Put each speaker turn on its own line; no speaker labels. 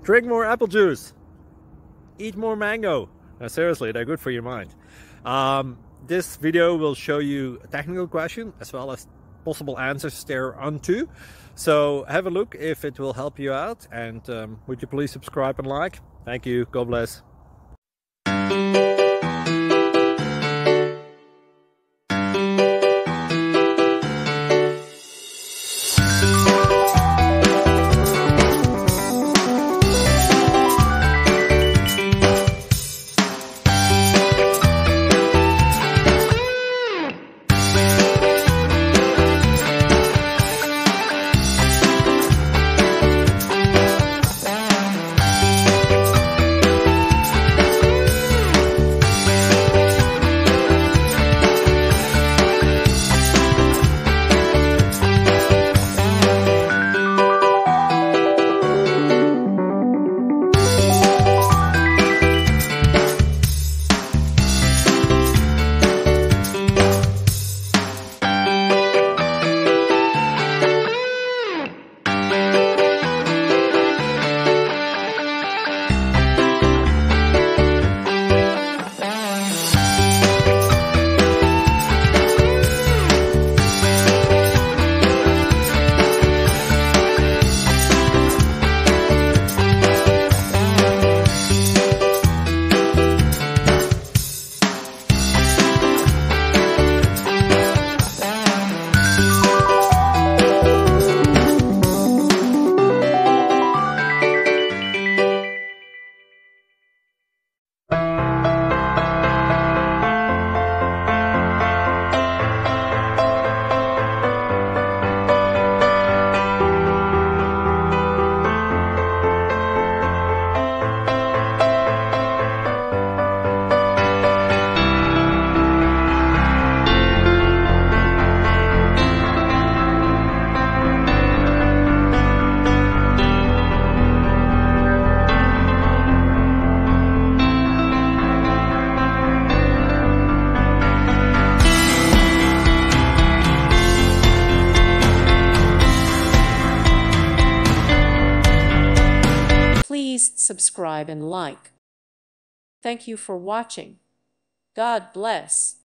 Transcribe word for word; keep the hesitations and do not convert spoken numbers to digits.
Drink more apple juice. Eat more mango. No, seriously, they're good for your mind. Um, this video will show you a technical question as well as possible answers thereunto. So have a look if it will help you out, and um, would you please subscribe and like? Thank you. God bless.
Please subscribe and like. Thank you for watching. God bless.